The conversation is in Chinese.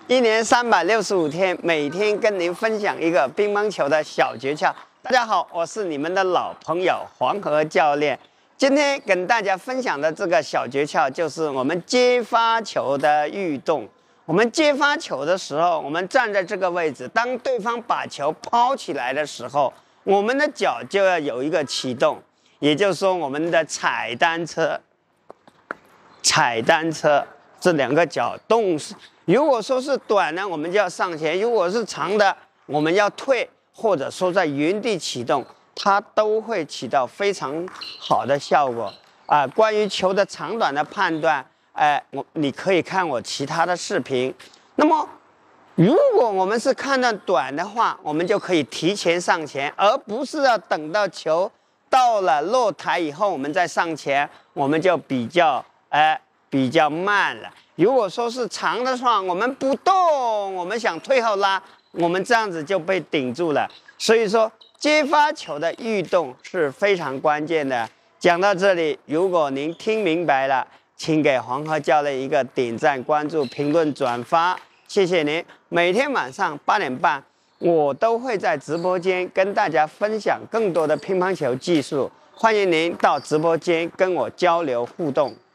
一年365天，每天跟您分享一个乒乓球的小诀窍。大家好，我是你们的老朋友黄河教练。今天跟大家分享的这个小诀窍，就是我们接发球的运动。我们接发球的时候，我们站在这个位置，当对方把球抛起来的时候，我们的脚就要有一个启动，也就是说，我们的踩单车这两个脚动。如果说是短呢，我们就要上前；如果是长的，我们要退，或者说在原地启动，它都会起到非常好的效果。关于球的长短的判断，你可以看我其他的视频。那么，如果我们是看到短的话，我们就可以提前上前，而不是要等到球到了落台以后我们再上前，我们就比较慢了。如果说是长的话，我们不动，我们想退后拉，我们这样子就被顶住了。所以说，接发球的运动是非常关键的。讲到这里，如果您听明白了，请给黄河教练一个点赞、关注、评论、转发，谢谢您。每天晚上8点半，我都会在直播间跟大家分享更多的乒乓球技术，欢迎您到直播间跟我交流互动。